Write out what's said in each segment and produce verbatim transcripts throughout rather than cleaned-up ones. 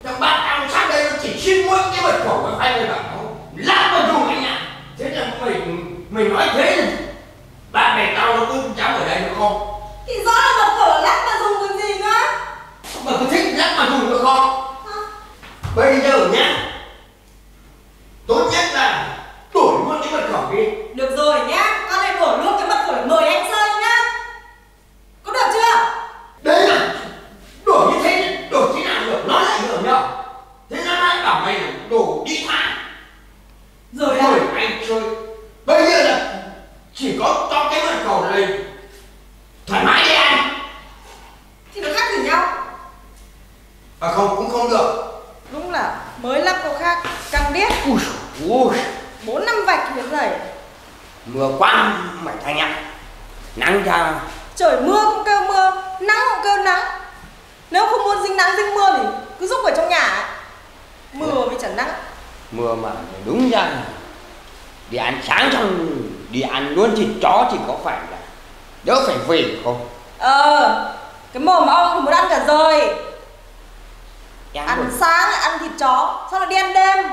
Thằng bạn tao sang đây nó chỉ xin mỗi cái mật khẩu của hai người bạn nó lát vào dùng anh ạ. Thế là mình mình nói thế là bạn bè tao nó cứ dám ở đây được không? Thì rõ là mật khẩu là lát mà dùng còn gì nữa. Mà cứ thích lát mà dùng được không? Hả? Bây giờ nhá, tốt nhất là đổi luôn cái mật khẩu đi. Được rồi nhá, con này đổi luôn cái mật khẩu để mời anh chơi nhá. Có được chưa? Đấy là đổi như thế, đổi thế nào được, nó lại hiểu nhở. Thế nó lại bảo mày là đồ đi thả. Rồi à? Mời anh chơi. Bây giờ là chỉ có cho cái mật khẩu này thoải mái đi anh. Thì nó khác gì nhau? À không, cũng không được. Đúng là mới lắp có khác, căng điếc. Ui ui. Bốn năm vạch thế này. Mưa quá mày Thanh ạ. Nắng ra. Trời mưa cũng kêu mưa, nắng cũng kêu nắng. Nếu không muốn dính nắng dính mưa thì cứ giúp ở trong nhà ấy. Mưa với chẳng nắng. Mưa mà đúng ra đi ăn sáng xong đi ăn luôn thịt chó thì có phải là đỡ phải về không? Ờ, cái mồm ông thì muốn ăn cả rồi. Em Ăn rồi. sáng lại ăn thịt chó, sao lại đi ăn đêm?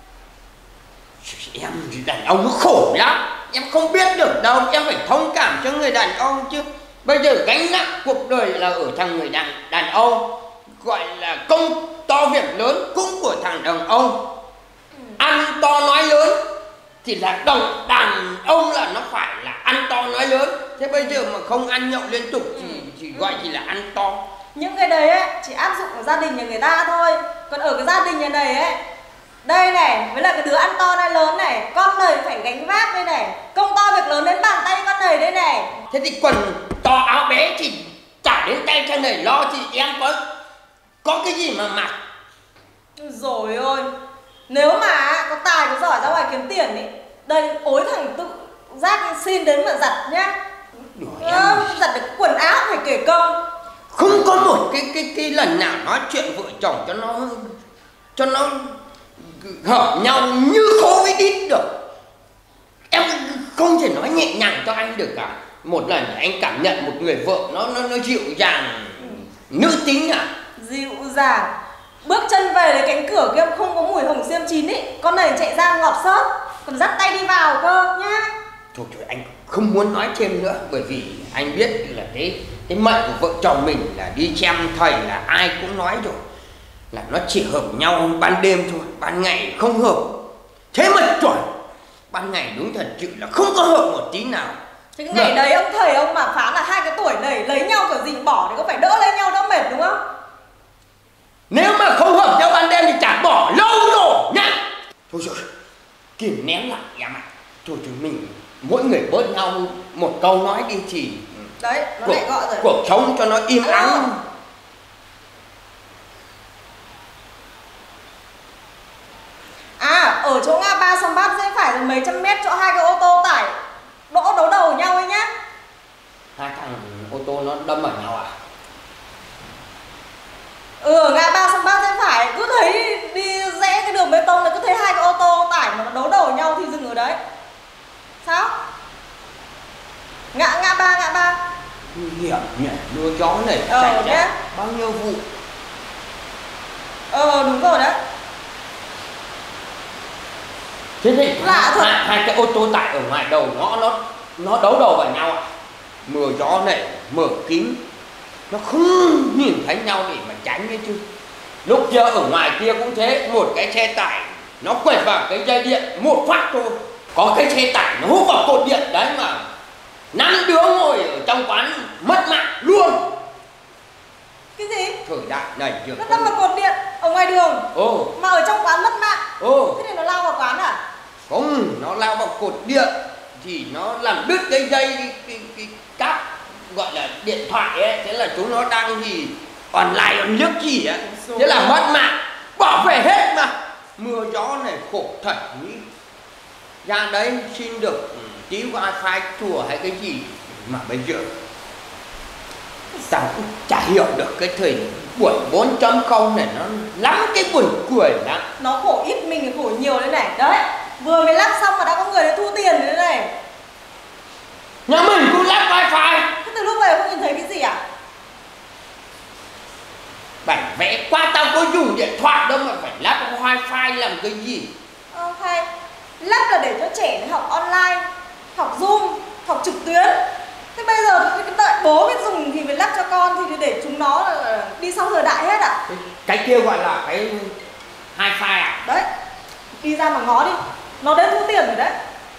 Em thì đàn ông nó khổ lắm. Em không biết được đâu. Em phải thông cảm cho người đàn ông chứ. Bây giờ gánh nặng cuộc đời là ở thằng người đàn, đàn ông. Gọi là công to việc lớn cũng của thằng đàn ông. ừ. Ăn to nói lớn thì là đồng đàn ông là nó phải là ăn to nói lớn. Thế bây giờ mà không ăn nhậu liên tục thì, ừ. thì gọi chỉ là ăn to. Những cái đấy ấy, chỉ áp dụng ở gia đình nhà người ta thôi. Còn ở cái gia đình nhà này ấy, đây này, với lại cái đứa ăn to nói lớn này, con này phải gánh vác đây này. Công to việc lớn đến bàn tay con này đây này. Thế thì quần to áo bé thì chả đến tay chân này lo thì em có có cái gì mà mặc. Rồi ôi, nếu mà có tài có giỏi ra ngoài kiếm tiền ý, đây ối thằng tự giác xin đến mà giặt nhá. Ờ, giặt được quần áo phải kể công. Không có một cái cái cái lần nào nói chuyện vợ chồng cho nó cho nó hợp nhau như khô với đít được. Em không thể nói nhẹ nhàng cho anh được cả. Một lần anh cảm nhận một người vợ nó nó nó dịu dàng, ừ. nữ tính à? Dịu dàng. Bước chân về đến cánh cửa kia không có mùi hồng xiêm chín ý, con này chạy ra ngọt xớt, còn dắt tay đi vào cơ nhá. Thôi thôi anh không muốn nói thêm nữa, bởi vì anh biết là cái cái mệnh của vợ chồng mình là đi xem thầy là ai cũng nói rồi, là nó chỉ hợp nhau ban đêm thôi, ban ngày không hợp. Thế mà chuẩn, ban ngày đúng thật sự là không có hợp một tí nào. Thế cái ngày đấy ông thầy ông mà phán là hai cái tuổi này lấy nhau kiểu gì bỏ thì có phải đỡ lấy nhau đỡ mệt đúng không? Nếu mà không hợp nhau ban đêm thì chả bỏ lâu rồi nhá. Thôi rồi, kìm nén lại em ạ. Thôi chúng mình mỗi người bớt nhau một câu nói đi thì đấy, nó cuộc, lại gọi rồi. cuộc sống cho nó im ắng. À, ở chỗ ngã ba Sầm Bát dễ phải rồi mấy trăm mét chỗ hai cái ô tô tải đỗ đấu đầu nhau ấy nhá. Hai thằng ô tô nó đâm vào nhau à? Ừ, ngã ba Sầm Bát dễ phải, cứ thấy đi rẽ cái đường bê tông là cứ thấy hai cái ô tô tải mà nó đấu đầu nhau thì dừng ở đấy. Sao? Ngã ngã ba ngã ba. Nguy hiểm nhỉ, đua chó này ờ, xảy ra nhá. bao nhiêu vụ. Ờ đúng rồi đấy. Thế thì lạ thật. Hai, hai cái ô tô tải ở ngoài đầu ngõ nó nó đấu đầu vào nhau ạ. Mưa gió này mở kín, nó không nhìn thấy nhau để mà tránh ấy chứ. Lúc kia ở ngoài kia cũng thế, một cái xe tải nó quẹt vào cái dây điện một phát thôi, có cái xe tải nó hút vào cột điện đấy mà năm đứa ngồi ở trong quán mất mạng luôn. Cái gì? Thời đại này chưa nó đâm vào cột điện ở ngoài đường. Ồ. Mà ở trong quán mất mạng. Ồ. Thế thì nó lao vào quán à? Không, nó lao vào cột điện thì nó làm đứt cái dây cái, cái, cái cáp gọi là điện thoại ấy. Thế là chúng nó đang gì online on liếc gì á, thế là mất mạng, bỏ về hết mà. Mưa gió này khổ thật nhỉ. Ra đấy xin được tí wifi chùa hay cái gì mà bây giờ tao cũng chả hiểu được cái thời buổi bốn chấm không này, nó lắm cái buồn cười lắm. Nó khổ ít mình thì khổ nhiều đấy này. Đấy, vừa mới lắp xong mà đã có người để thu tiền đấy này. Nhà mình cũng lắp wifi. Thế từ lúc về không nhìn thấy cái gì à? Bản vẽ qua tao có dùng điện thoại đâu wifi làm cái gì? Ờ, hay lắp là để cho trẻ nó học online, học Zoom, học trực tuyến. Thế bây giờ thì đợi bố biết dùng thì phải lắp cho con, thì để chúng nó đi sau thời đại hết à? Cái kia gọi là cái hi-fi à? Đấy, đi ra mà ngó đi, nó đến thu tiền rồi đấy.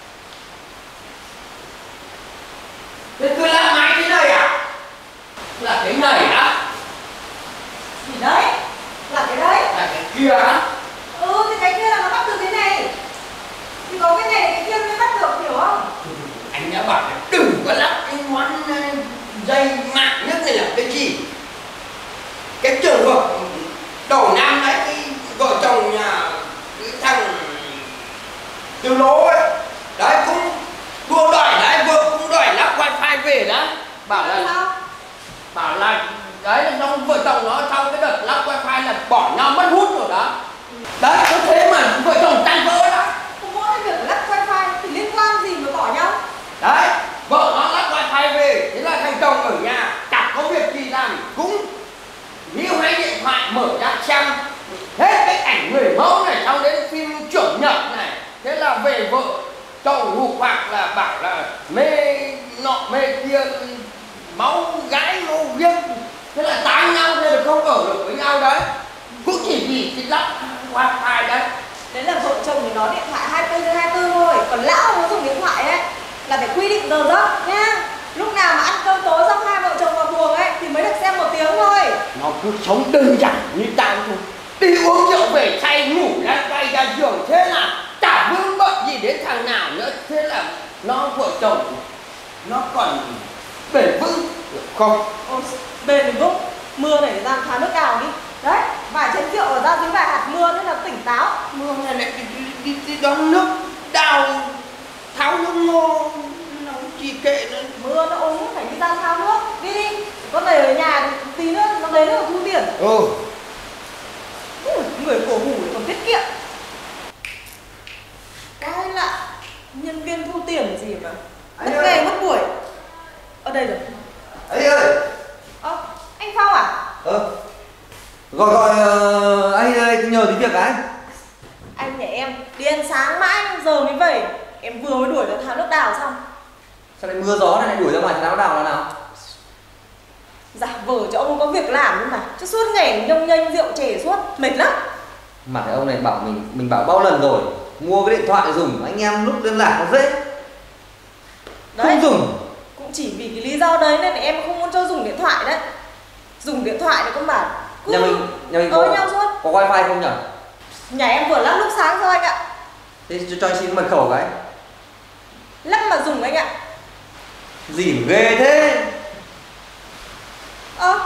Thế cứ làm ngay cái này à? Là cái này á? Thì đấy, là cái đấy. Là cái kia á? Ừ, thì cái kia là nó bắt từ cái này. Thì có cái này cái kia mới bắt được, hiểu không? Anh đã bảo là đừng có lắp cái món dây mạng nhất này là cái gì? Cái trường hợp đầu năm đấy, cái vợ chồng nhà cái thằng Tiêu Lỗ ấy, đấy cũng đua đòi đấy, vợ cũng đòi lắp wifi về đó, bảo là sao? bảo là đấy, xong vợ chồng nó sau cái đợt lắp wifi là bỏ nhau mất hút rồi đó. Đấy, có thế mà vợ chồng tan vỡ đó. Không có cái việc lắp wifi thì liên quan gì mà bỏ nhau? Đấy, vợ nó lắp wifi về, thế là thằng chồng ở nhà chẳng có việc gì làm, cũng níu hai điện thoại mở ra xem hết cái ảnh người mẫu này, xong đến phim trưởng nhật này, thế là về vợ chồng hụt hoặc là bảo là mê nọ mê kia, máu gái máu viêm, thế là tán nhau, thế là không ở được với nhau đấy, cũng chỉ vì cái lắp wifi đấy. Đấy là vợ chồng thì nó điện thoại hai mươi tư trên hai mươi tư thôi, còn lão nó dùng điện thoại ấy là phải quy định giờ giấc nhá. Lúc nào mà ăn cơm tối xong hai vợ chồng vào buồng ấy thì mới được xem một tiếng thôi. Nó cứ sống đơn giản như tao thôi, đi uống rượu về say ngủ ra quay ra giường, thế là chả vướng bận gì đến thằng nào nữa, thế là nó vợ chồng nó còn bền vững được không? Ôi, bền vững, mưa này ra tháo nước đào đi. Đấy, vài chén rượu ở ra dưới vài hạt mưa thế là tỉnh táo. Mưa này lại đi, đi, đi, đi đón nước đào tháo nước ngô, nó chỉ kệ nó. Mưa nó úng phải đi ra tháo nước, đi đi. Con này ở nhà thì tí nữa nó đến nó thu tiền. Ừ. Ừ, người cổ hủ còn tiết kiệm. Cái lạ, nhân viên thu tiền gì mà mất ngày mất buổi. Ở đây rồi. Ấy ơi. Ơ, anh Phong à? Ờ. Gọi gọi uh, anh ơi, nhờ tí việc cái. Anh nhà em đi ăn sáng mãi giờ mới về. Em vừa mới đuổi được tháo nước đào xong. Sao lại mưa gió này lại đuổi ra ngoài tháo đào là nào? Giả vờ cho ông có việc làm nhưng mà chứ suốt ngày nhông nhênh rượu chè suốt mệt lắm. Mà cái ông này bảo mình mình bảo bao lần rồi, mua cái điện thoại dùng anh em lúc liên lạc nó dễ. Đấy, không dùng. Cũng chỉ vì cái lý do đấy nên là em không muốn cho dùng điện thoại đấy. Dùng điện thoại thì con bảo cứ Nhà mình nhà mình có có, nhau suốt. có wifi không nhỉ? Nhà em vừa lắp lúc sáng thôi anh ạ. Thế cho, cho anh xin mật khẩu cái. Lắp mà dùng anh ạ. Gì mà ghê thế? Ơ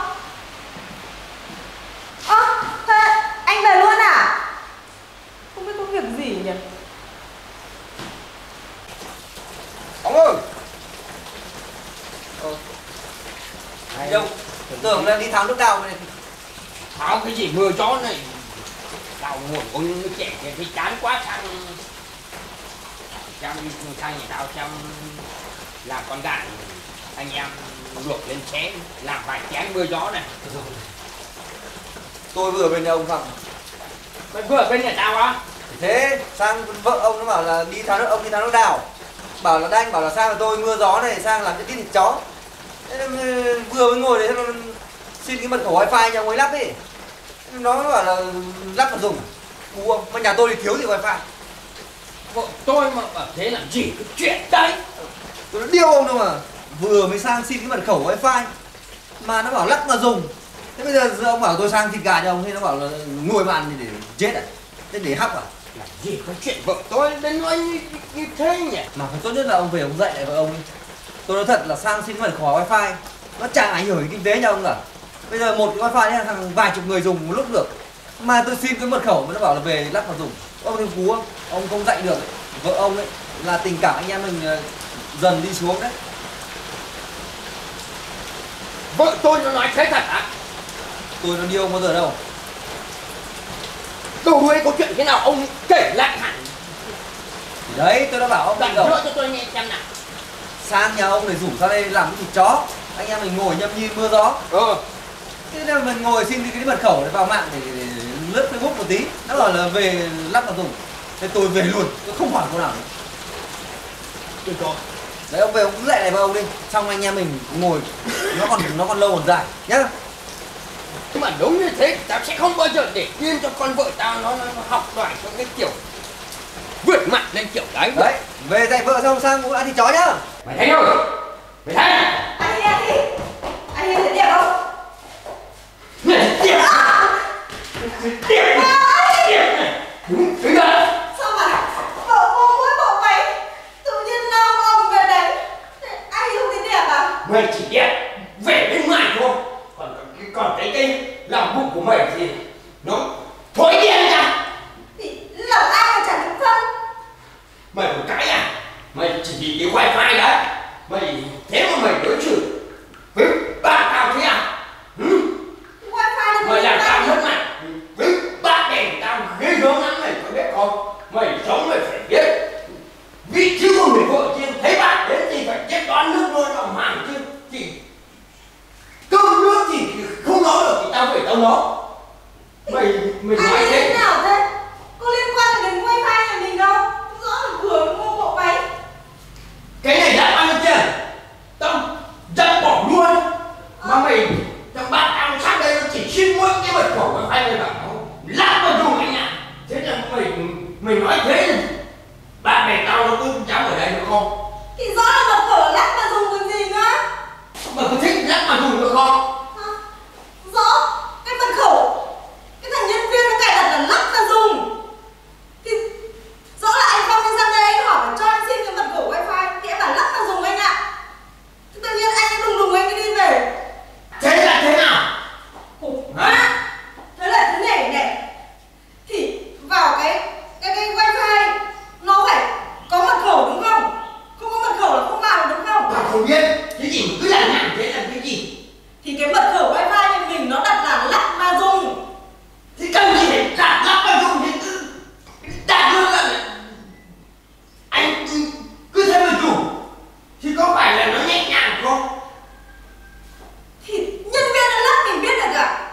Ơ Thế anh về luôn à? Không biết có việc gì nhỉ? Ông ơi. Ờ. Đâu? Tưởng là đi tháo nước đào này. Tháo cái gì mưa gió này, đào nguồn con trẻ thì chán quá, sang sang sang nhà tao xem làm con gà anh em luộc lên chén làm vài chén mưa gió này. Tôi vừa bên nhà ông Phạm. Mày vừa ở bên nhà tao á? Thế sang vợ ông nó bảo là đi tháo nước, ông đi tháo nước đào. Bảo là anh bảo là sang là tôi mưa gió này sang làm cái tiết thịt chó. Thế vừa mới ngồi đấy nó xin cái mật khẩu wifi nhà ông ấy lắp đi. Nó bảo là lắp mà dùng. Cú ông, mà nhà tôi thì thiếu gì wifi. Vợ tôi mà bảo thế làm gì cái chuyện đấy. Tôi đã điêu ông đâu mà. Vừa mới sang xin cái mật khẩu wifi mà nó bảo lắp mà dùng. Thế bây giờ, giờ ông bảo tôi sang thịt gà cho ông, thế nó bảo là ngồi mà ăn thì để chết à? Thế để hóc à? Làm gì có chuyện vợ tôi đến nói như, như thế nhỉ? Mà phải tốt nhất là ông về ông dạy lại vợ ông đi. Tôi nói thật là sang xin mật khẩu wifi nó chẳng ảnh hưởng đến kinh tế nhà ông cả. Bây giờ một cái wifi là thằng vài chục người dùng một lúc được. Mà tôi xin cái mật khẩu mà nó bảo là về lắp mà dùng. Ông thì cú không? Ông không dạy được ấy. Vợ ông ấy là tình cảm anh em mình dần đi xuống đấy. Vợ tôi nó nói thế thật hả? Tôi nó điêu bao giờ đâu. Đâu ấy có chuyện thế nào ông kể lại hẳn. Thì đấy tôi đã bảo ông Đoạn rồi. nữa cho tôi nghe xem nào. Sang nhà ông để rủ ra đây làm cái thịt chó. Anh em mình ngồi nhâm nhi mưa gió. Ờ. Thế nên mình ngồi xin cái mật khẩu để vào mạng để, để lướt Facebook một tí, nó bảo là về lắp và dùng. Thế tôi về luôn, tôi không hỏi cô nào. Tôi có. Đấy ông về ông cứ dạy này với ông đi, xong anh em mình ngồi nó còn nó còn lâu còn dài nhá. Nhưng mà đúng như thế, tao sẽ không bao giờ để yên cho con vợ tao nó, nó, nó học đòi cho cái kiểu vượt mặt lên kiểu đấy. Đấy, về dạy vợ xong sang cũng ăn thịt chó nhá. Mày thấy không? Mày thấy? Anh Hiền đi. Anh Hiền thấy đẹp không? Này, đẹp. Đẹp. Đẹp này. Đúng, đúng rồi. Sao mà bộ bộ mũi bộ váy tự nhiên lao ông về đấy. Anh không thấy đẹp à? Mày chỉ đẹp vẻ bên ngoài thôi. Còn cái còn cái cái lòng bụng của mày thì nó thối đen ra. Thì lòng ai mà chẳng được phân. Mày một cái à? Mày chỉ vì cái wifi đấy. Mày thế mà mày đối xử với ba tao thế à? Ừ? Wifi là Mày làm tao gì? mất mặt với ba đèn tao ghê gớm lắm, mày có biết không? Mày sống mày phải biết vị trí của người vợ chứ, thấy bạn đến thì phải chết đón nước luôn vào màng chứ. Thì cơm nước thì không nói được thì tao phải tao nói. Mày mày nói Anh thế thế nào thế? Có liên quan đến wifi nhà mình đâu? Rõ là vừa mua bộ váy. cái này đã bao nhiêu tiền? Tao dắt bỏ luôn. Mà mày thằng bạn tao sát đây nó chỉ xin mỗi cái mật khẩu wifi này bảo nó lát vào dùng anh ạ. Thế là mày mày nói thế là bạn bè tao nó cũng dám ở đây được không? Thì rõ là mật khẩu là lắc mà dùng còn gì nữa. Mà có thích lát mà dùng được không? Hả? Rõ cái mật khẩu cái thằng nhân viên nó cài đặt là lắc mà dùng. Thì rõ là anh Phong đi sang đây anh hỏi cho anh xin cái mật khẩu wifi thì em bảo lắc mà dùng anh ạ. Thì tự nhiên anh đùng đùng anh đi về. Thế là thế nào? Khổ quá. Thế là thế này này. Thì vào cái cái cái wifi nó phải có mật khẩu đúng không? Không có mật khẩu là không vào đúng không? Tao không biết. Cái gì mà cứ làm nhảm thế là cái gì? Thì cái mật khẩu wifi nhà mình nó đặt là lắc mà dùng. Thì cần gì phải đặt lắp vào dùng thì cứ đặt luôn là anh cứ, cứ thế mà dùng thì có phải là nó nhẹ nhàng không? Thì nhân viên nó lắc mình biết được à?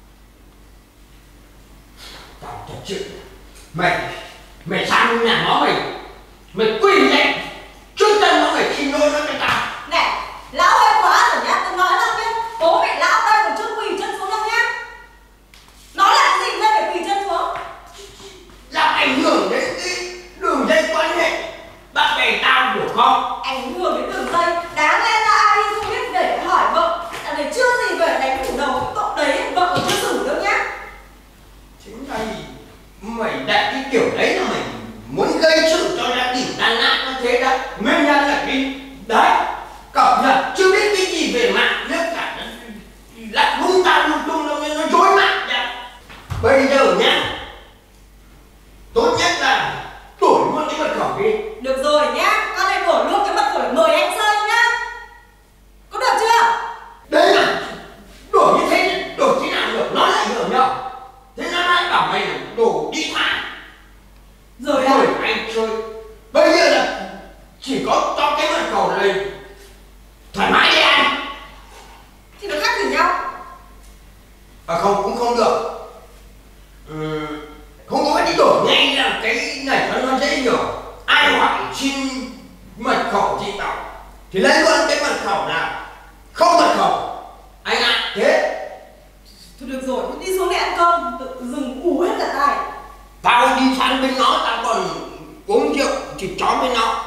Tao thật sự mày mày sang nhà nó mày mày quỳ lạy trước chân nó mày xin lỗi nó cho tao. Này, lão hơi quá rồi nhá, tôi nói là biết bố mẹ lão đây còn chưa quỳ chân xuống đâu nhá. Nó là cái gì đây phải quỳ chân xuống? Làm ảnh hưởng đến cái đường dây quan hệ bạn bè tao được không? Ảnh hưởng đến đường dây, đáng lẽ ra ai không biết để hỏi vợ. Tại vì chưa gì về đánh phủ đầu cái cậu đấy, vợ còn chưa xử đâu nhá. Chính mày mày đặt cái kiểu đấy là mày muốn gây sự cho gia đình tan nát nó thế đó. Nguyên nhân là cái đấy cập nhật chưa biết cái gì về mạng nhất cả, nó lắc lung ta lung tung nó nó rối mạng ra. Bây giờ nhá, tốt nhất là đổi luôn cái mật khẩu đi. Được rồi nhá, con này đổi luôn cái mật khẩu để mời anh chơi nhá. Có được chưa? Đấy là đổi như thế, đổi thế nào được, nó lại hiểu nhau. Thế nó lại bảo mày là đồ đi thả. Rồi à? Rồi anh chơi. Bây giờ là chỉ có cho cái mật khẩu này thoải mái đi anh. Thì nó khác gì nhau? À không, cũng không được. Ừ, không có phải đi đổi ngay là cái này nó nó dễ hiểu. Ai hỏi xin mật khẩu chị tao thì lấy luôn cái mật khẩu nào không mật khẩu anh ạ. À, thế Thôi được rồi, đi xuống để ăn cơm, tự dừng ủ hết cả tay. tao đi sang bên nó tao còn uống rượu chỉ chó bên nó.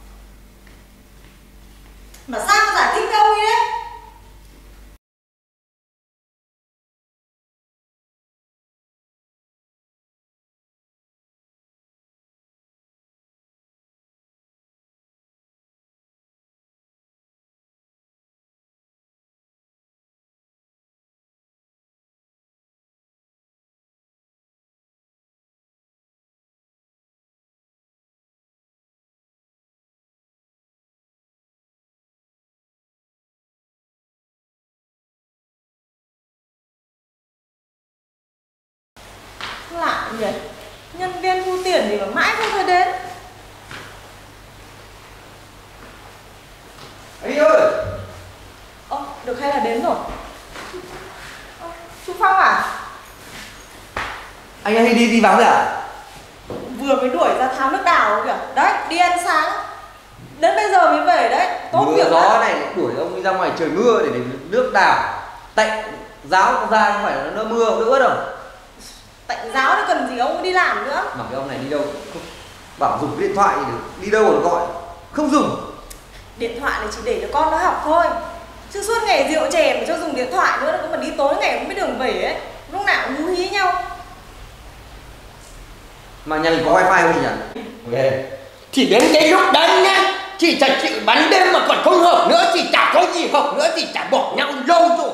Mà sao mà giải thích với ông ấy đấy? Lạ nhỉ, nhân viên thu tiền thì mà mãi không thấy đến. Anh ơi. Ơ, được hay là đến rồi? Ơ, chú Phong à? Anh hay đi đi vắng rồi à? Vừa mới đuổi ra tháo nước đào kìa. Đấy, đi ăn sáng. Đến bây giờ mới về đấy. Tốt Mưa việc gió lắm. này đuổi ông đi ra ngoài trời mưa để, để nước đào. Tạnh giáo không ra không phải là nó mưa không nữa đâu. Tạnh giáo thì cần gì ông đi làm nữa. Mà cái ông này đi đâu không, bảo dùng cái điện thoại thì đi đâu mà gọi không dùng. Điện thoại này chỉ để cho con nó học thôi. Chứ suốt ngày rượu chè mà cho dùng điện thoại nữa, nó cũng mà đi tối ngày không biết đường về ấy. Lúc nào cũng hú hí nhau. Mà nhà mình có wifi không nhỉ? Ok. Thì đến cái lúc đấy nhá, chỉ thật sự ban đêm mà còn không hợp nữa thì chả có gì hợp nữa thì chả bỏ nhau lâu rồi.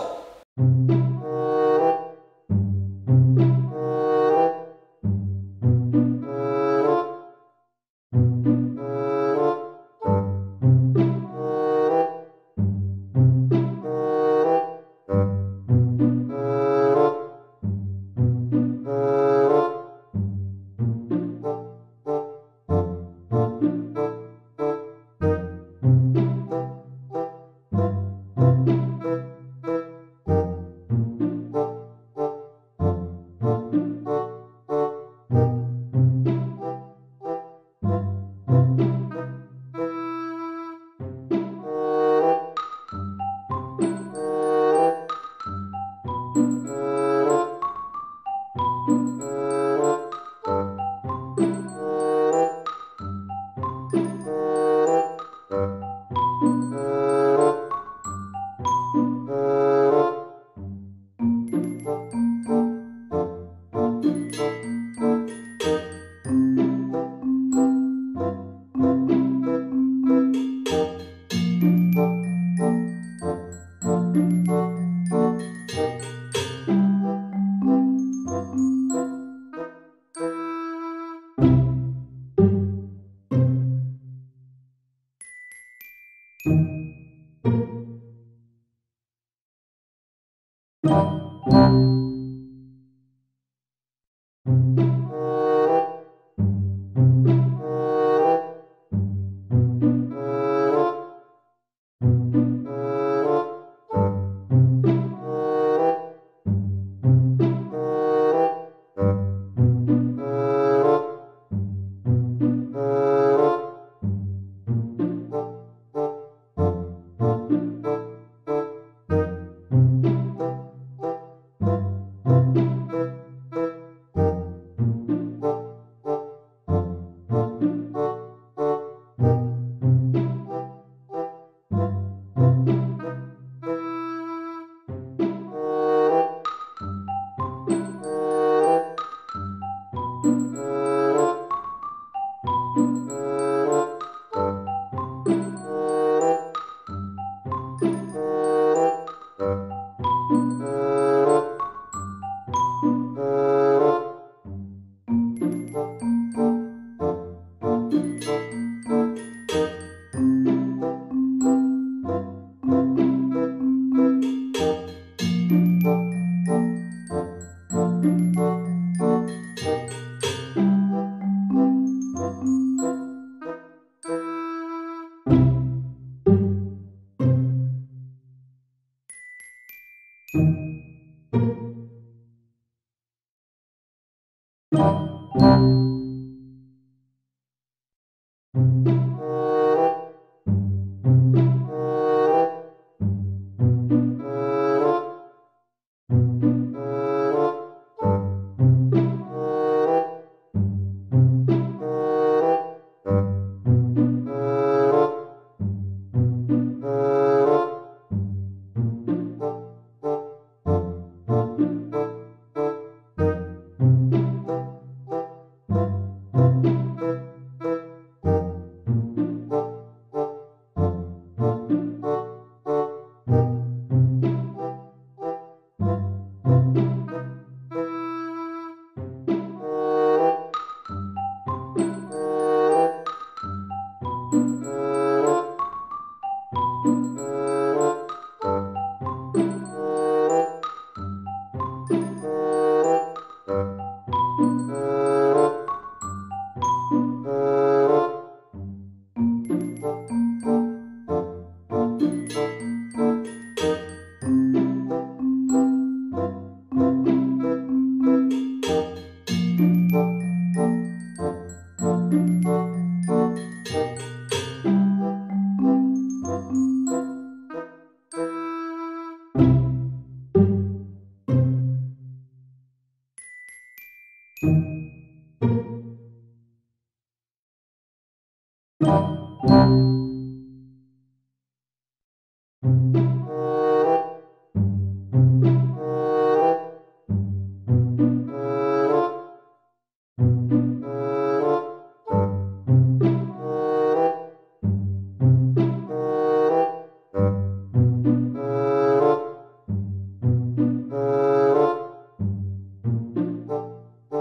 Thank you.